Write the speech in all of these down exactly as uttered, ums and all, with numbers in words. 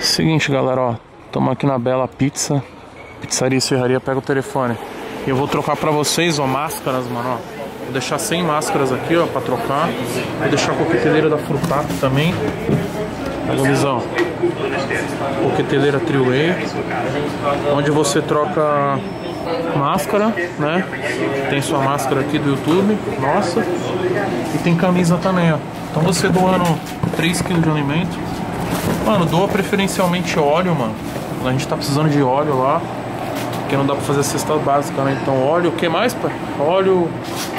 Seguinte, galera, ó, estamos aqui na Bela Pizza, pizzaria e serraria. Pega o telefone. E eu vou trocar pra vocês, ó, máscaras, mano, ó. Vou deixar cem máscaras aqui, ó, pra trocar. Vou deixar a coqueteleira da Frutato também. Pega a visão. Coqueteleira Triway, onde você troca máscara, né? Tem sua máscara aqui do YouTube, nossa. E tem camisa também, ó. Então você doando três quilos de alimento. Mano, doa preferencialmente óleo, mano. A gente tá precisando de óleo lá, porque não dá pra fazer a cesta básica, né? Então óleo, o que mais, pai? Óleo.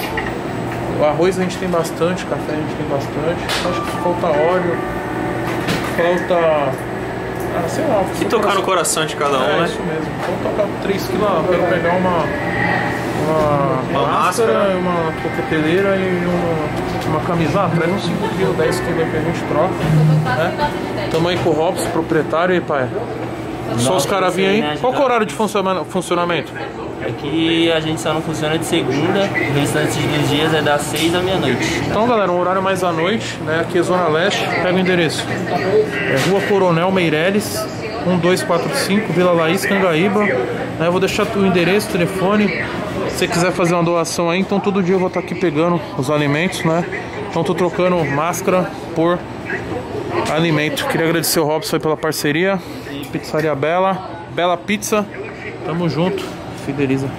O arroz a gente tem bastante, café a gente tem bastante. Acho que falta óleo. Falta... Ah, sei lá. E tocar no coração de cada um, é, né? Isso mesmo. Vamos tocar três quilos lá. Quero pegar uma... Uma, uma máscara, máscara, uma coqueteleira e uma, uma camisa. Ah, traz uns cinco quilos, dez quilos aí que a gente troca, né? Tamo aí com o Robson, proprietário aí, pai. Só os caras vinham aí. Qual que é o horário de funcionamento? É que a gente só não funciona de segunda, o restante dos dias é das seis à meia-noite. Então, galera, um horário mais à noite, né? Aqui é Zona Leste, pega o endereço. É Rua Coronel Meireles, um dois quatro cinco, Vila Laís, Cangaíba. Né? Eu vou deixar o endereço, o telefone. Se você quiser fazer uma doação aí, então todo dia eu vou estar aqui pegando os alimentos, né? Então tô trocando máscara por alimento. Queria agradecer o Robson aí pela parceria. Pizzaria Bela, Bela Pizza. Tamo junto. Fideliza.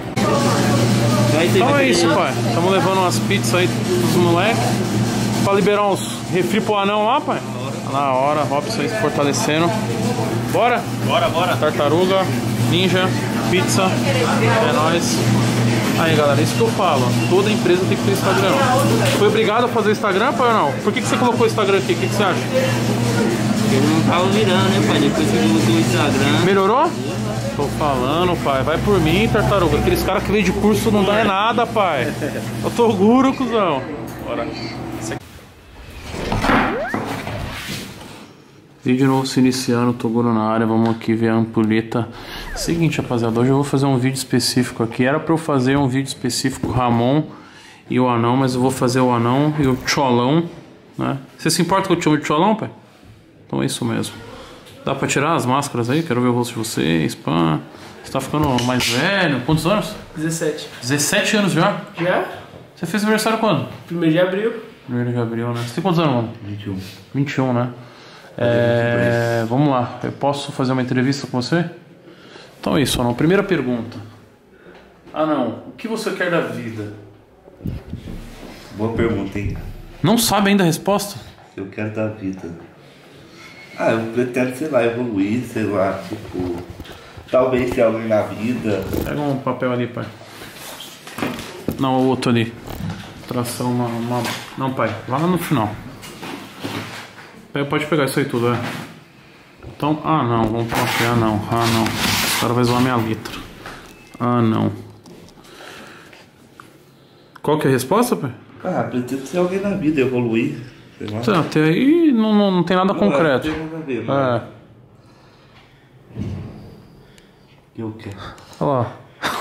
Então é isso, pai. Estamos levando umas pizzas aí pros moleques. Pra liberar uns refri pro anão lá, pai. Na hora, Robson aí se fortalecendo. Bora? Bora, bora. Tartaruga, Ninja, pizza. É nóis. Aí, galera, isso que eu falo. Toda empresa tem que ter Instagram. Foi obrigado a fazer Instagram, pai, ou não? Por que, que você colocou o Instagram aqui? O que, que você acha? Ele não tava virando, né, pai? Depois que eu botei o Instagram. Melhorou? Tô falando, pai. Vai por mim, Tartaruga. Aqueles caras que veio de curso não dá nada, pai. Eu tô guro, cuzão. Bora. Vídeo novo se iniciando, Toguro na área. Vamos aqui ver a ampulheta. Seguinte, rapaziada, hoje eu vou fazer um vídeo específico aqui. Era pra eu fazer um vídeo específico Ramon e o anão, mas eu vou fazer o anão e o tcholão, né? Você se importa que eu te chamo de tcholão, pai? Então é isso mesmo. Dá pra tirar as máscaras aí? Quero ver o rosto de vocês, pá. Você tá ficando mais velho. Quantos anos? dezessete. dezessete anos já? Já? Você fez aniversário quando? Primeiro de abril. Primeiro de abril, né? Você tem quantos anos, mano? vinte e um. vinte e um, né? É, vamos lá, eu posso fazer uma entrevista com você? Então é isso, não. Primeira pergunta. Ah, não. O que você quer da vida? Boa pergunta, hein? Não sabe ainda a resposta? Eu quero da vida. Ah, eu pretendo, sei lá, evoluir, sei lá, tipo... Talvez ser alguém na vida. Pega um papel ali, pai. Não, o outro ali. Traçar uma, uma... Não, pai, lá no final. Pode pegar isso aí tudo, é. Então, ah não, vamos confiar, não. Ah não, o cara vai zoar minha letra. Ah não. Qual que é a resposta, pai? Ah, pretendo ser alguém na vida, evoluir, sei lá. Então, até aí não, não, não tem nada Não, concreto. Não tem nada a ver, mano. É. E o quê? Olha lá.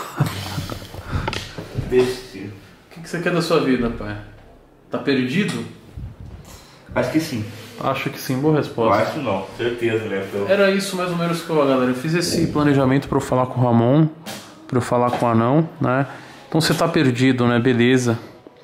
Bestia. O que, que você quer da sua vida, pai? Tá perdido? Acho que sim. Acho que sim, boa Eu resposta. acho não, certeza, né? Pelo... Era isso mais ou menos que eu, galera. Eu fiz esse planejamento pra eu falar com o Ramon, pra eu falar com o anão, né? Então você tá perdido, né? Beleza.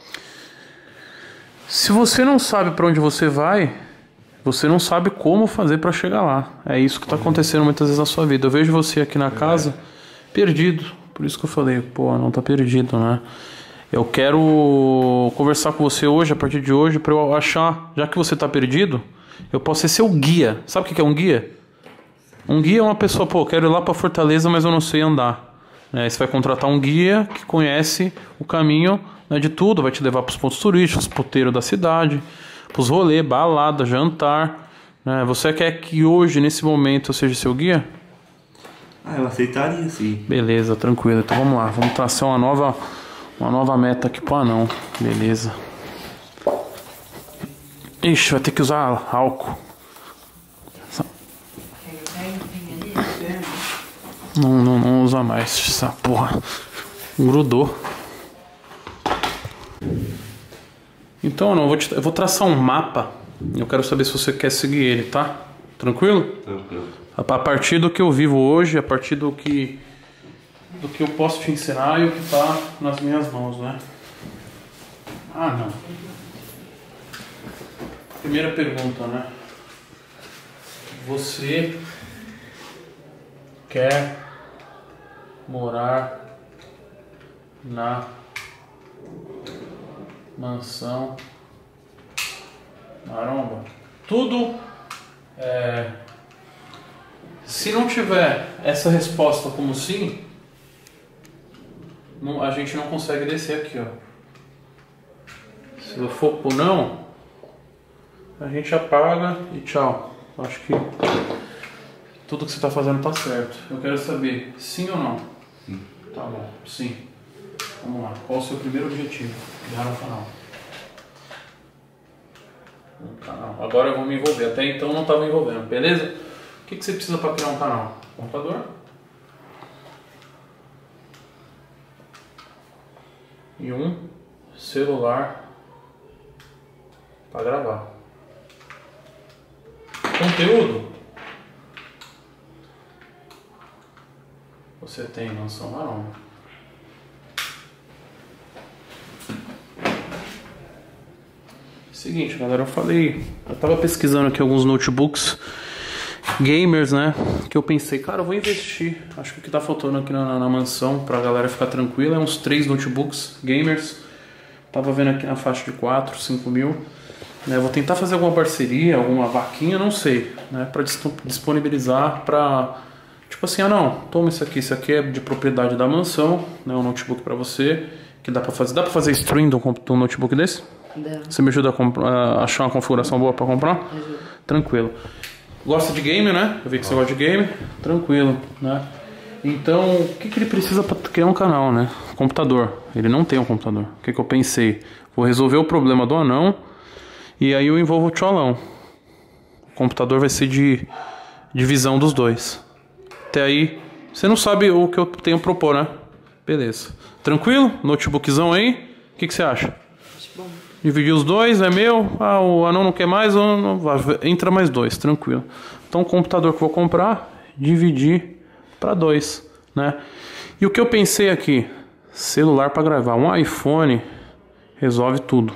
Se você não sabe pra onde você vai, você não sabe como fazer pra chegar lá. É isso que tá acontecendo muitas vezes na sua vida. Eu vejo você aqui na casa perdido. Por isso que eu falei, pô, não tá perdido, né? Eu quero conversar com você hoje, a partir de hoje, para eu achar, já que você tá perdido, eu posso ser seu guia. Sabe o que é um guia? Um guia é uma pessoa, pô, eu quero ir lá pra Fortaleza, mas eu não sei andar. É, você vai contratar um guia que conhece o caminho, né, de tudo, vai te levar pros pontos turísticos, puteiro da cidade, pros rolês, balada, jantar. Né? Você quer que hoje, nesse momento, eu seja seu guia? Ah, eu aceitaria, sim. Beleza, tranquilo. Então vamos lá, vamos traçar uma nova... Uma nova meta aqui pro anão. Beleza. Ixi, vai ter que usar álcool. Não, não, não usa mais essa porra. Grudou. Então, não, eu vou, te, eu vou traçar um mapa. Eu quero saber se você quer seguir ele, tá? Tranquilo? Tranquilo. A partir do que eu vivo hoje, a partir do que do que eu posso te ensinar e o que tá nas minhas mãos, né? Ah, não. Primeira pergunta, né? Você quer morar na mansão maromba? Tudo é... Se não tiver essa resposta como sim, não, a gente não consegue descer aqui, ó. Se eu for por não, a gente apaga e tchau. Acho que tudo que você está fazendo tá certo. Eu quero saber, sim ou não? Sim. Tá bom, sim. Vamos lá. Qual o seu primeiro objetivo? Criar um canal. Um canal. Agora eu vou me envolver. Até então eu não estava me envolvendo, beleza? O que, que você precisa para criar um canal? Computador. E um celular para gravar. Conteúdo. Você tem Mansão Maromba. Seguinte, galera, eu falei, eu tava pesquisando aqui alguns notebooks gamers, né? Que eu pensei, cara, eu vou investir. Acho que o que tá faltando aqui na, na mansão pra galera ficar tranquila é uns três notebooks gamers. Tava vendo aqui na faixa de quatro, cinco mil. Né? Vou tentar fazer alguma parceria, alguma vaquinha, não sei, né? Pra disponibilizar pra... Tipo assim, ah não, toma isso aqui, isso aqui é de propriedade da mansão, né? Um notebook pra você, que dá pra fazer. Dá pra fazer stream de um notebook desse? Dá. Você me ajuda a, a achar uma configuração boa pra comprar? Ajuda. Tranquilo. Gosta de game, né? Eu vi que você gosta de game. Tranquilo, né? Então, o que, que ele precisa para criar um canal, né? Computador. Ele não tem um computador. O que, que eu pensei? Vou resolver o problema do anão e aí eu envolvo o tcholão. O computador vai ser de divisão dos dois. Até aí, você não sabe o que eu tenho a propor, né? Beleza. Tranquilo? Notebookzão aí. O que, que você acha? Acho bom. Dividir os dois, é meu. Ah, o anão não quer mais, não, entra mais dois, tranquilo. Então o computador que eu vou comprar, dividir para dois, né? E o que eu pensei aqui? Celular para gravar. Um iPhone resolve tudo.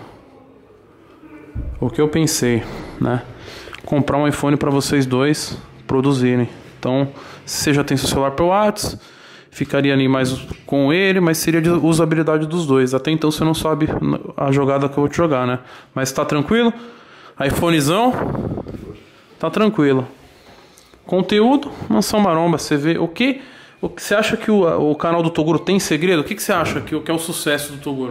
O que eu pensei, né? Comprar um iPhone para vocês dois produzirem. Então, se você já tem seu celular para o WhatsApp, ficaria ali mais com ele, mas seria de usabilidade dos dois. Até então você não sabe a jogada que eu vou te jogar, né? Mas tá tranquilo? iPhonezão? Tá tranquilo. Conteúdo, Mansão Maromba. Você vê o que... O que você acha que o, o canal do Toguro tem segredo? O que, que você acha que, que é o sucesso do Toguro?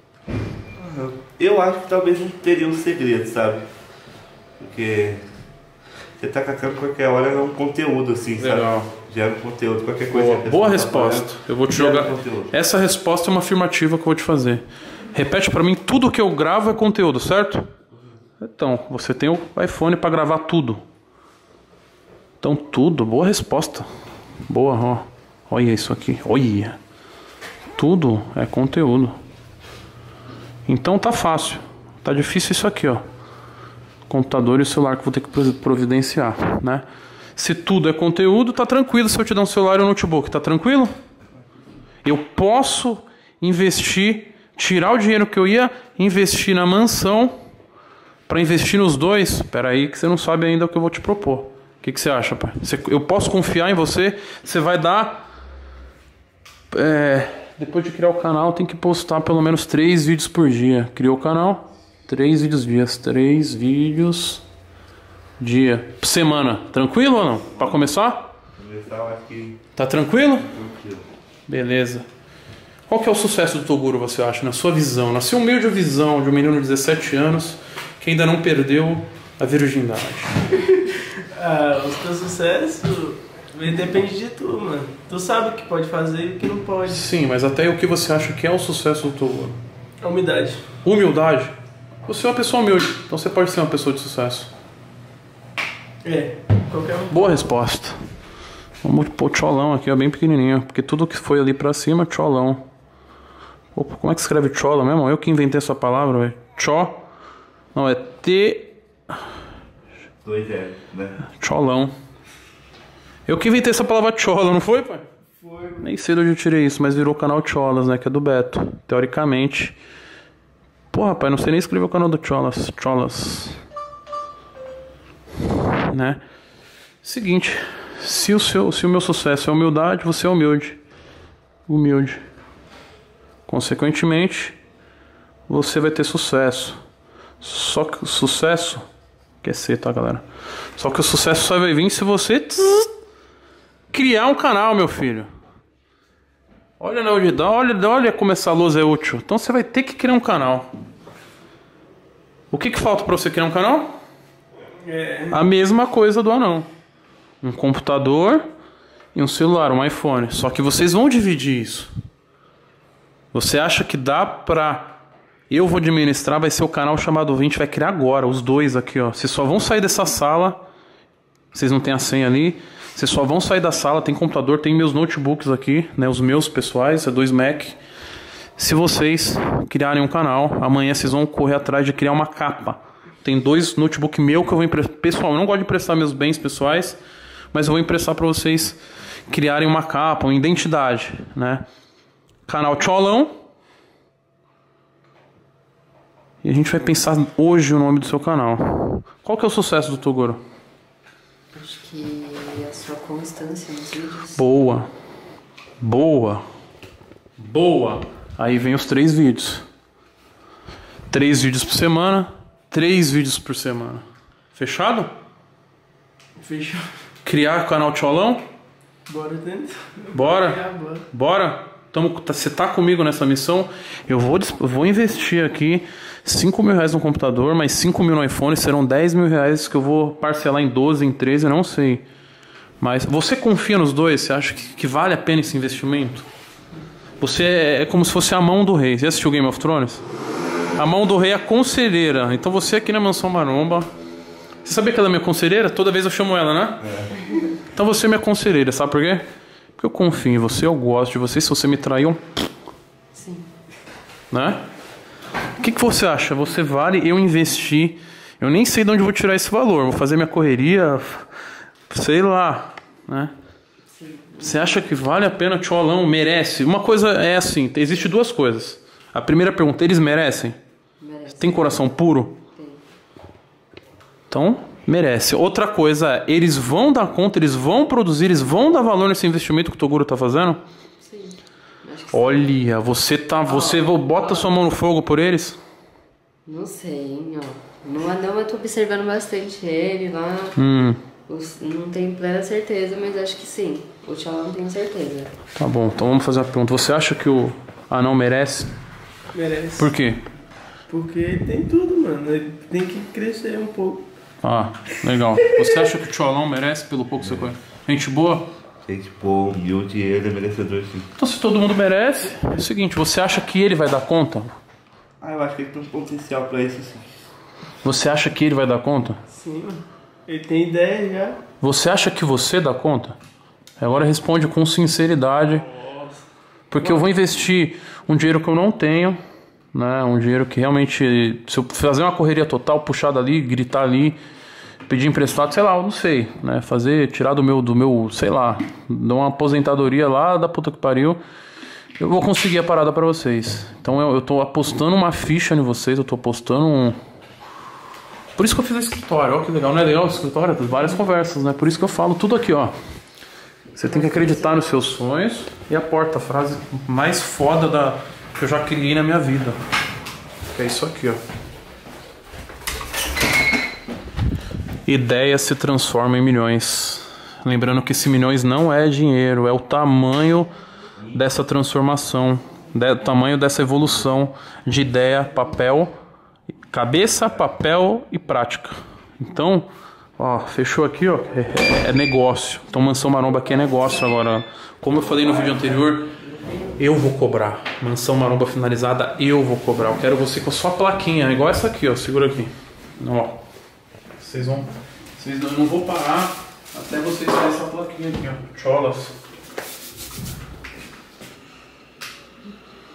Eu acho que talvez não teria um segredo, sabe? Porque... Você tá cacando qualquer hora é um conteúdo assim, Legal. sabe? Gera um conteúdo, qualquer coisa. Boa, boa resposta. Tá eu vou te gera jogar. Conteúdo. Essa resposta é uma afirmativa que eu vou te fazer. Repete pra mim, tudo que eu gravo é conteúdo, certo? Então, você tem o iPhone pra gravar tudo. Então, tudo. Boa resposta. Boa, ó. Olha isso aqui. Olha. Tudo é conteúdo. Então tá fácil. Tá difícil isso aqui, ó. Computador e o celular que eu vou ter que providenciar, né? Se tudo é conteúdo, tá tranquilo se eu te dar um celular e um notebook, tá tranquilo? Eu posso investir, tirar o dinheiro que eu ia investir na mansão para investir nos dois. Espera aí que você não sabe ainda o que eu vou te propor. O que, que você acha, pai? Você, eu posso confiar em você? Você vai dar... É, depois de criar o canal, tem que postar pelo menos três vídeos por dia. Criou o canal... Três vídeos dias, três vídeos dia, semana. Tranquilo ou não? Pra começar? Começar, eu acho que... Tá tranquilo? Tranquilo. Beleza. Qual que é o sucesso do Toguro, você acha, na sua visão? Na sua humilde visão de um menino de dezessete anos que ainda não perdeu a virgindade. Ah, o teu sucesso depende de tu, mano. Tu sabe o que pode fazer e o que não pode. Sim, mas até o que você acha que é o sucesso do Toguro? A humildade. Humildade? Você é uma pessoa humilde, então você pode ser uma pessoa de sucesso. É, qualquer um. Boa resposta. Vamos pôr tcholão aqui, ó, bem pequenininho. Porque tudo que foi ali pra cima, tcholão. Opa, como é que escreve tchola mesmo? Eu que inventei essa palavra, velho. Tchó. Não, é T... Pois é, né? Tcholão. Eu que inventei essa palavra tchola, não foi, pai? Foi. Nem sei de onde eu tirei isso, mas virou o canal Tcholas, né? Que é do Beto. Teoricamente. Pô, rapaz, não sei nem escrever o canal do Tcholas. Tcholas. Né? Seguinte. Se o, seu, se o meu sucesso é humildade, você é humilde. Humilde. Consequentemente, você vai ter sucesso. Só que o sucesso... Quer ser, tá, galera? Só que o sucesso só vai vir se você... Tss, criar um canal, meu filho. Olha, né, olha, olha como essa luz é útil. Então você vai ter que criar um canal. O que que falta para você criar um canal? É. A mesma coisa do anão. Um computador e um celular, um iPhone. Só que vocês vão dividir isso. Você acha que dá pra... Eu vou administrar, vai ser o canal chamado vinte, vai criar agora, os dois aqui, ó. Vocês só vão sair dessa sala. Vocês não tem a senha ali. Vocês só vão sair da sala, tem computador, tem meus notebooks aqui, né, os meus pessoais, é dois Mac. Se vocês criarem um canal, amanhã vocês vão correr atrás de criar uma capa. Tem dois notebooks meus que eu vou emprestar. Pessoal, eu não gosto de emprestar meus bens pessoais, mas eu vou emprestar para vocês criarem uma capa, uma identidade, né? Canal Tcholão. E a gente vai pensar hoje o nome do seu canal. Qual que é o sucesso do Toguro? Acho que a sua constância nos vídeos. Boa. Boa. Boa. Aí vem os três vídeos. Três vídeos por semana. Três vídeos por semana. Fechado? Fechou. Criar o canal Tcholão? Bora tentar. Bora? Bora. Bora? Tamo, você tá comigo nessa missão? Eu vou, eu vou investir aqui cinco mil reais no computador, mais cinco mil no iPhone, serão dez mil reais que eu vou parcelar em doze, em treze, não sei. Mas você confia nos dois? Você acha que, que vale a pena esse investimento? Você é, é como se fosse a mão do rei. Você assistiu Game of Thrones? A mão do rei é a conselheira. Então você aqui na Mansão Maromba... Você sabia que ela é minha conselheira? Toda vez eu chamo ela, né? É. Então você é minha conselheira, sabe por quê? Porque eu confio em você, eu gosto de você. Se você me traiu... Sim. Né? O que, que você acha? Você vale eu investir? Eu nem sei de onde eu vou tirar esse valor. Vou fazer minha correria, sei lá, né? Sim. Você acha que vale a pena? Tcholão merece? Uma coisa é assim, existe duas coisas. A primeira pergunta, eles merecem? Merece. Tem coração puro? Tem. Então, merece. Outra coisa é, eles vão dar conta, eles vão produzir, eles vão dar valor nesse investimento que o Toguro tá fazendo? Sim. Acho que Olha, você tá, você bota sua mão no fogo por eles? Não sei, hein, ó. No anão eu tô observando bastante ele lá. Hum. Os- Não tenho plena certeza, mas acho que sim. O Tcholão não tenho certeza. Tá bom, então vamos fazer uma pergunta. Você acha que o anão merece? Merece. Por quê? Porque ele tem tudo, mano. Ele tem que crescer um pouco. Ah, legal. Você acha que o Tcholão merece pelo pouco que você conhece? Gente boa? Gente, pô, humilde, ele é merecedor sim. Então se todo mundo merece, é o seguinte, você acha que ele vai dar conta? Ah, eu acho que ele tem um potencial pra isso sim. Você acha que ele vai dar conta? Sim, mano. Ele tem ideia já. Você acha que você dá conta? Agora responde com sinceridade. Porque eu vou investir um dinheiro que eu não tenho, né? Um dinheiro que realmente, se eu fazer uma correria total, puxar dali, gritar ali, pedir emprestado, sei lá, eu não sei, né? Fazer, tirar do meu, do meu, sei lá, dar uma aposentadoria lá da puta que pariu, eu vou conseguir a parada pra vocês. Então eu, eu tô apostando uma ficha em vocês, eu tô apostando um... Por isso que eu fiz o escritório, ó que legal, não é legal o escritório? Tem várias conversas, né? Por isso que eu falo tudo aqui, ó. Você tem que acreditar nos seus sonhos. E a porta, a frase mais foda da, que eu já criei na minha vida. Que é isso aqui, ó. Ideia se transforma em milhões. Lembrando que esse milhões não é dinheiro, é o tamanho dessa transformação, o tamanho dessa evolução de ideia, papel, cabeça, papel e prática. Então, ó, fechou aqui, ó, é, é negócio. Então Mansão Maromba aqui é negócio agora. Como eu falei no vídeo anterior, eu vou cobrar. Mansão Maromba finalizada, eu vou cobrar. Eu quero você com a sua plaquinha, igual essa aqui, ó, segura aqui. Ó, vocês vão, vocês não, eu não vou parar até vocês terem essa plaquinha aqui, ó, Tcholas.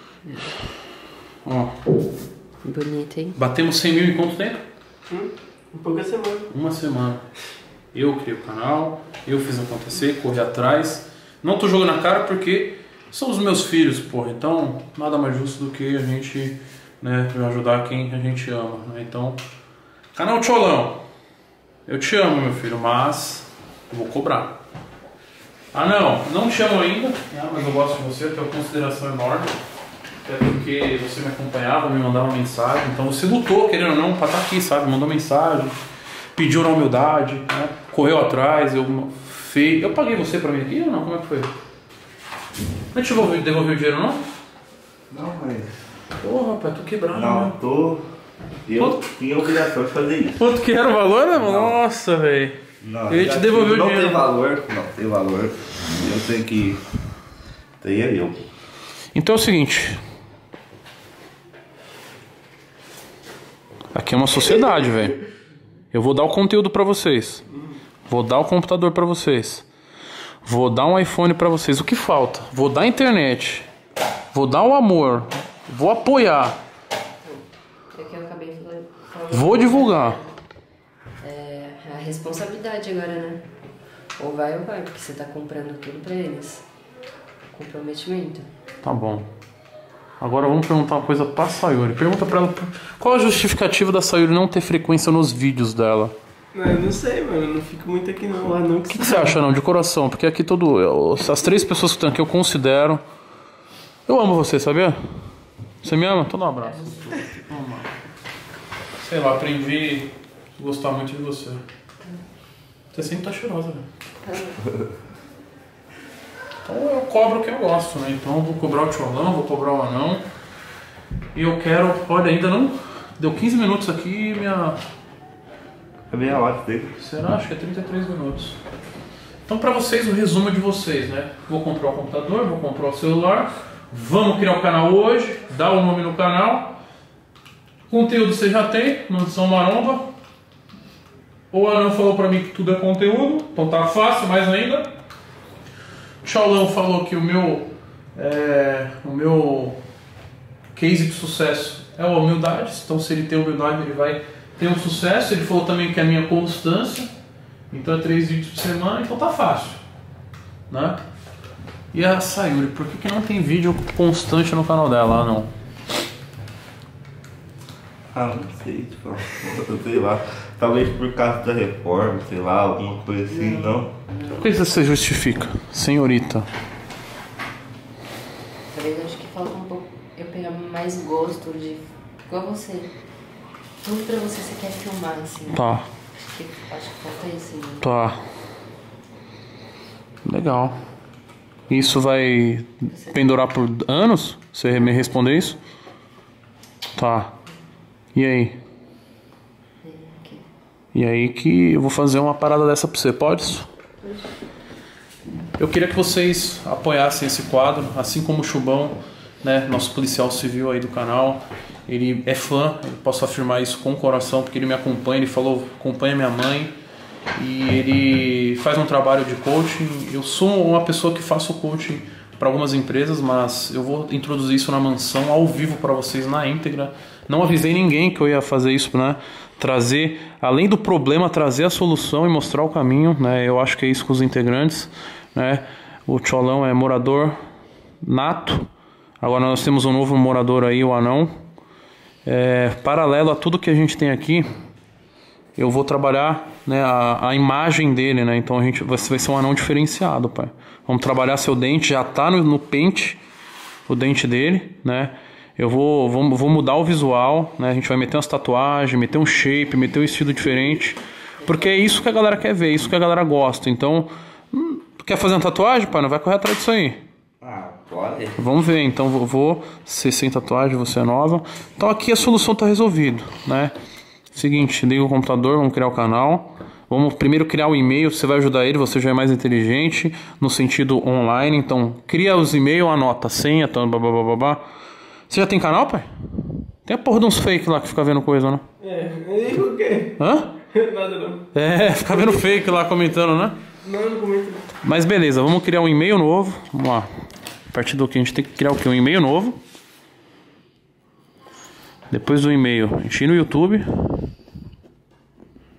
Ó, Bonito, hein? batemos cem mil em quanto tempo? Hum? Em pouca semana. Uma semana. Eu criei o canal, eu fiz acontecer, corri atrás. Não tô jogando a cara porque são os meus filhos, porra. Então, nada mais justo do que a gente, né, ajudar quem a gente ama, né? Então, canal Tcholão, eu te amo, meu filho, mas eu vou cobrar. Ah, não, não te amo ainda, né, mas eu gosto de você, eu tenho uma consideração enorme. É porque você me acompanhava, me mandava mensagem, então você lutou, querendo ou não, pra estar aqui, sabe? Mandou mensagem, pediu na humildade, né? Correu atrás, eu fei. Eu paguei você pra mim aqui ou não? Como é que foi? Não te devolveu, devolveu o dinheiro, não? Não, mas... Porra, rapaz, tô quebrado, Não, né? tô... Eu Quanto? tinha obrigação de fazer isso. Quanto que era o valor, né, mano? Nossa, velho. Não, Eu ia te já devolver o não dinheiro. tem valor, não tem valor. Eu tenho que... Tem é eu. Então é o seguinte. Aqui é uma sociedade, velho. Eu vou dar o conteúdo pra vocês. Vou dar o computador pra vocês. Vou dar um iPhone pra vocês. O que falta? Vou dar a internet. Vou dar o amor. Vou apoiar. É que eu acabei falando. Vou divulgar. É a responsabilidade agora, né? Ou vai ou vai, porque você tá comprando tudo pra eles. Comprometimento. Tá bom. Agora vamos perguntar uma coisa pra Sayuri. Pergunta pra ela qual a justificativa da Sayuri não ter frequência nos vídeos dela. Não, eu não sei, mano. Eu não fico muito aqui não. Lá não. O que, que você acha, não? De coração. Porque aqui todo... eu- as três pessoas que estão aqui eu considero... Eu amo você, sabia? Você me ama? Então dá um abraço. Sei lá, aprendi a gostar muito de você. Você sempre tá cheirosa, né? Então eu cobro o que eu gosto, né? Então eu vou cobrar o tcholão, vou cobrar o anão. E eu quero... Olha, ainda não... Deu quinze minutos aqui e minha... É meia hora dele. Será? Acho que é trinta e três minutos. Então pra vocês, o resumo de vocês, né? Vou comprar o computador, vou comprar o celular. Vamos criar o canal hoje. Dá o nome no canal. Conteúdo você já tem, Mansão Maromba. O Anão falou pra mim que tudo é conteúdo. Então tá fácil, mais ainda. Tcholão falou que o meu, é, o meu case de sucesso é a humildade. Então se ele tem humildade, ele vai ter um sucesso. Ele falou também que é a minha constância. Então é três vídeos por semana, então tá fácil, né? E a Sayuri, por que, que não tem vídeo constante no canal dela? Ah, não. Ah, não sei, tipo, eu sei lá. Talvez por causa da reforma, sei lá, alguma coisa assim, não. Por que você justifica, senhorita? Talvez acho que falta um pouco eu pegar mais gosto de. Igual você. Tudo pra você você quer filmar, assim. Tá, Acho que, acho que falta isso, né? tá. Legal. Isso vai pendurar por anos? Você me responder isso? Tá. E aí? Aqui. E aí que eu vou fazer uma parada dessa pra você, pode? Eu queria que vocês apoiassem esse quadro, assim como o Chubão, né, nosso policial civil aí do canal. Ele é fã, eu posso afirmar isso com o coração, porque ele me acompanha, ele falou, acompanha minha mãe. E ele faz um trabalho de coaching. Eu sou uma pessoa que faço coaching para algumas empresas, mas eu vou introduzir isso na mansão ao vivo para vocês na íntegra. Não avisei ninguém que eu ia fazer isso, né? Trazer, além do problema, trazer a solução e mostrar o caminho, né? Eu acho que é isso com os integrantes, né? O Tcholão é morador nato. Agora nós temos um novo morador aí, o Anão. É, paralelo a tudo que a gente tem aqui, eu vou trabalhar, né, a, a imagem dele, né? Então a gente vai, vai ser um anão diferenciado, pai. Vamos trabalhar seu dente, já tá no, no pente o dente dele, né? Eu vou, vou, vou mudar o visual, né? A gente vai meter umas tatuagens, meter um shape, meter um estilo diferente. Porque é isso que a galera quer ver, é isso que a galera gosta. Então, hum, quer fazer uma tatuagem, pai? Não vai correr atrás disso aí. Ah, pode. Vamos ver, então vou, vou ser sem tatuagem, você é nova. Então aqui a solução tá resolvida, né? Seguinte, liga o computador, vamos criar o canal. Vamos primeiro criar o e-mail, você vai ajudar ele, você já é mais inteligente no sentido online. Então, cria os e-mails, anota a senha, tá, babá. Você já tem canal, pai? Tem a porra de uns fake lá que fica vendo coisa, né? É, e o quê? Hã? Nada não. É, fica vendo fake lá comentando, né? Não, não comento não. Mas beleza, vamos criar um e-mail novo. Vamos lá. A partir do que a gente tem que criar o quê? Um e-mail novo. Depois do e-mail, a gente ir no YouTube.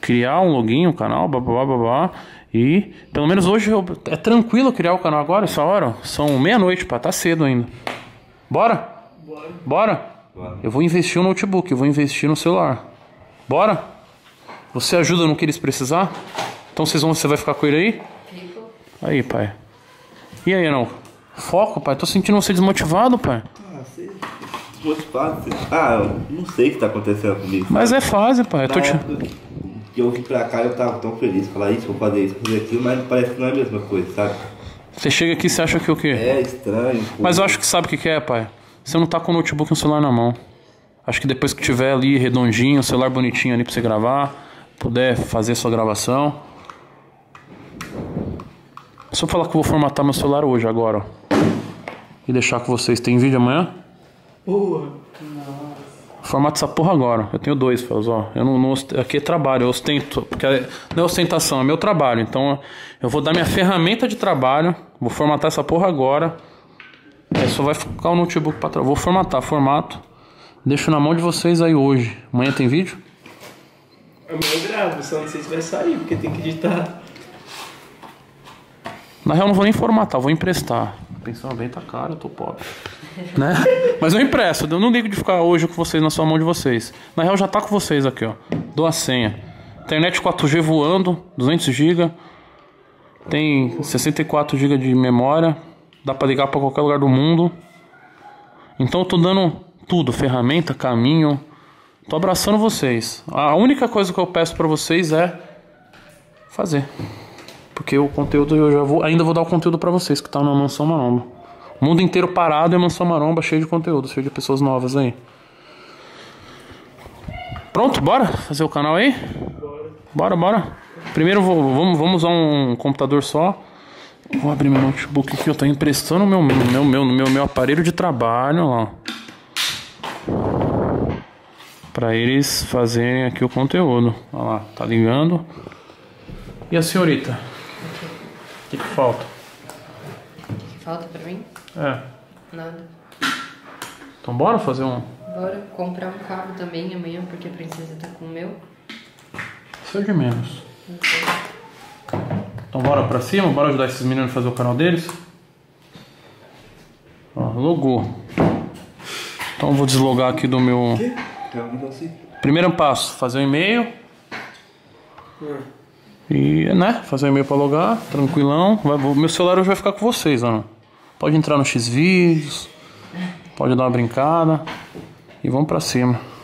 criar um login, um canal, blá blá blá blá. E pelo menos hoje eu, é tranquilo criar o canal agora, essa hora. São meia-noite, pá, tá cedo ainda. Bora? Bora? Bora? Bora. Eu vou investir no notebook, eu vou investir no celular. Bora? Você ajuda no que eles precisar? Então vocês vão, você vai ficar com ele aí? Fico. Aí, pai. E aí, não? Foco, pai. Tô sentindo você desmotivado, pai. Ah, você... Desmotivado? Ah, eu não sei o que tá acontecendo comigo. Mas é fase, pai. Eu tô te... que eu vim pra cá eu tava tão feliz. Falar isso, vou fazer isso, vou fazer aquilo, mas parece que não é a mesma coisa, sabe? Você chega aqui e você acha que o quê? É estranho. Pô. Mas eu acho que sabe o que que é, pai? Você não tá com o notebook e o celular na mão. Acho que depois que tiver ali redondinho, o celular bonitinho ali pra você gravar, puder fazer sua gravação. Se eu falar que eu vou formatar meu celular hoje, agora, ó, e deixar com vocês, tem vídeo amanhã? Porra. Formata essa porra agora. Eu tenho dois, Felos, ó. Eu não, não, aqui é trabalho, eu ostento. Porque não é ostentação, é meu trabalho. Então eu vou dar minha ferramenta de trabalho. Vou formatar essa porra agora. Aí só vai ficar o notebook pra trás. Vou formatar, formato. Deixo na mão de vocês aí hoje. Amanhã tem vídeo? Amanhã eu gravo, só não sei se vai sair, porque tem que editar. Na real eu não vou nem formatar, eu vou emprestar. Pensando bem, tá caro, eu tô pobre. Né? Mas eu empresto, eu não ligo de ficar hoje com vocês na sua mão de vocês. Na real já tá com vocês aqui, ó. Dou a senha. Internet quatro G voando, duzentos gigas. Tem sessenta e quatro gigas de memória. Dá pra ligar pra qualquer lugar do mundo. Então eu tô dando tudo, ferramenta, caminho. Tô abraçando vocês. A única coisa que eu peço pra vocês é fazer. Porque o conteúdo eu já vou, ainda vou dar o conteúdo pra vocês que tá na Mansão Maromba. O mundo inteiro parado e a Mansão Maromba cheio de conteúdo, cheio de pessoas novas aí. Pronto, bora fazer o canal aí? Bora, bora. bora. Primeiro vou, vamos, vamos usar um computador só. Vou abrir meu notebook aqui, eu tô emprestando o meu, meu, meu, meu, meu aparelho de trabalho lá. Pra eles fazerem aqui o conteúdo. Olha lá, tá ligando. E a senhorita? O que que falta? O que falta pra mim? É. Nada. Então bora fazer um... Bora comprar um cabo também amanhã, porque a princesa tá com o meu. Isso é de menos. Então bora pra cima, bora ajudar esses meninos a fazer o canal deles. Ó, logou. Então eu vou deslogar aqui do meu... Primeiro passo, fazer o e-mail. E, né, fazer o e-mail pra logar, tranquilão. Vai, meu celular hoje vai ficar com vocês, ó. Pode entrar no Xvideos, pode dar uma brincada. E vamos pra cima.